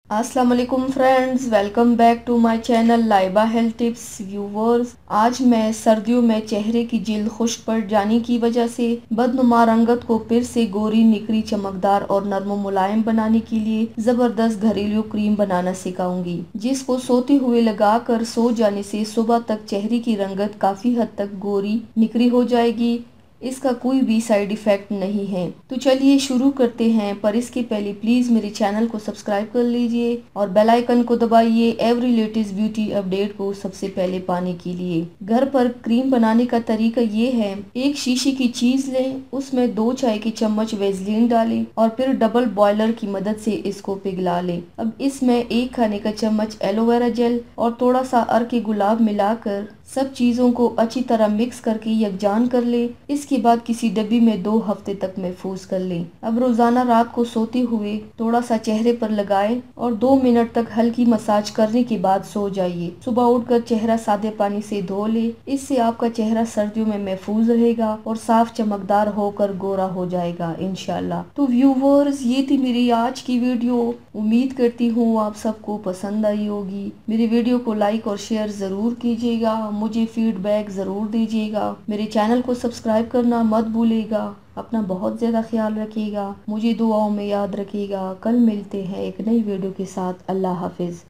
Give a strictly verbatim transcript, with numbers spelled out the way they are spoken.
अस्सलाम वालेकुम friends, welcome back to my channel Laiba health tips. Viewers, आज मैं सर्दियों में चेहरे की जिल्द खुश्क पड़ जाने की वजह से बदनुमा रंगत को फिर से गोरी, निखरी, चमकदार और नरम मुलायम बनाने के लिए जबरदस्त घरेलू क्रीम बनाना सिखाऊंगी, जिसको सोते हुए लगाकर सो जाने से सुबह तक चेहरे की रंगत काफी हद तक गोरी, निखरी हो जाएगी। इसका कोई भी साइड इफेक्ट नहीं है। तो चलिए शुरू करते हैं, पर इसके पहले प्लीज मेरे चैनल को सब्सक्राइब कर लीजिए और बेल आइकन को दबाइए एवरी लेटेस्ट ब्यूटी अपडेट को सबसे पहले पाने के लिए। घर पर क्रीम बनाने का तरीका ये है, एक शीशी की चीज लें, उसमें दो चाय की चम्मच वेजलीन डालें और फिर डबल बॉयलर की मदद से इसको पिघला लें। अब इसमें एक खाने का चम्मच एलोवेरा जेल और थोड़ा सा अर्के गुलाब मिलाकर सब चीजों को अच्छी तरह मिक्स करके यकजान कर ले। इसके बाद किसी डब्बी में दो हफ्ते तक महफूज कर लें। अब रोजाना रात को सोते हुए थोड़ा सा चेहरे पर लगाएं और दो मिनट तक हल्की मसाज करने के बाद सो जाइए। सुबह उठकर चेहरा सादे पानी से धो ले। इससे आपका चेहरा सर्दियों में महफूज रहेगा और साफ चमकदार होकर गोरा हो जाएगा इंशाल्लाह। तो व्यूवर्स, ये थी मेरी आज की वीडियो। उम्मीद करती हूँ आप सबको पसंद आई होगी। मेरी वीडियो को लाइक और शेयर जरूर कीजिएगा, मुझे फीडबैक जरूर दीजिएगा। मेरे चैनल को सब्सक्राइब करना मत भूलिएगा। अपना बहुत ज्यादा ख्याल रखिएगा, मुझे दुआओं में याद रखिएगा। कल मिलते हैं एक नई वीडियो के साथ। अल्लाह हाफिज।